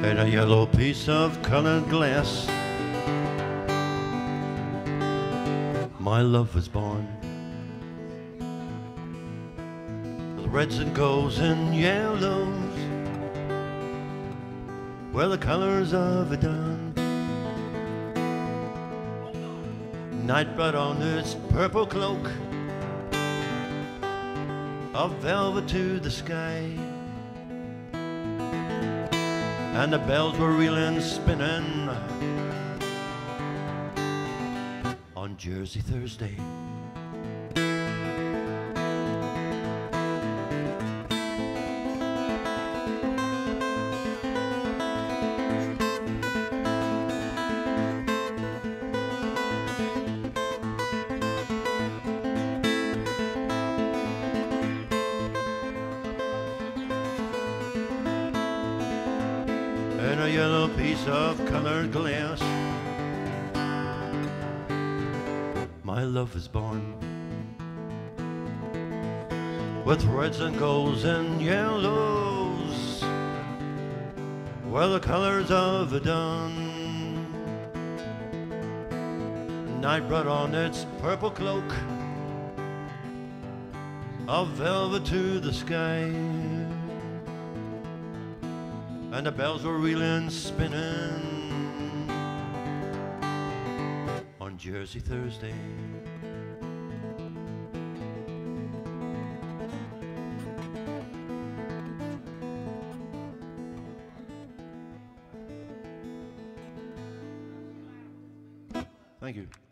in a yellow piece of colored glass. My love was born with reds and golds and yellows, were the colors of a dawn. Night brought on its purple cloak of velvet to the sky, and the bells were reeling, spinning on Jersey Thursday. In a yellow piece of colored glass, my love is born with reds and golds and yellows, were the colors of the dawn. Night brought on its purple cloak of velvet to the sky, and the bells were reeling, spinning on Jersey Thursday. Thank you.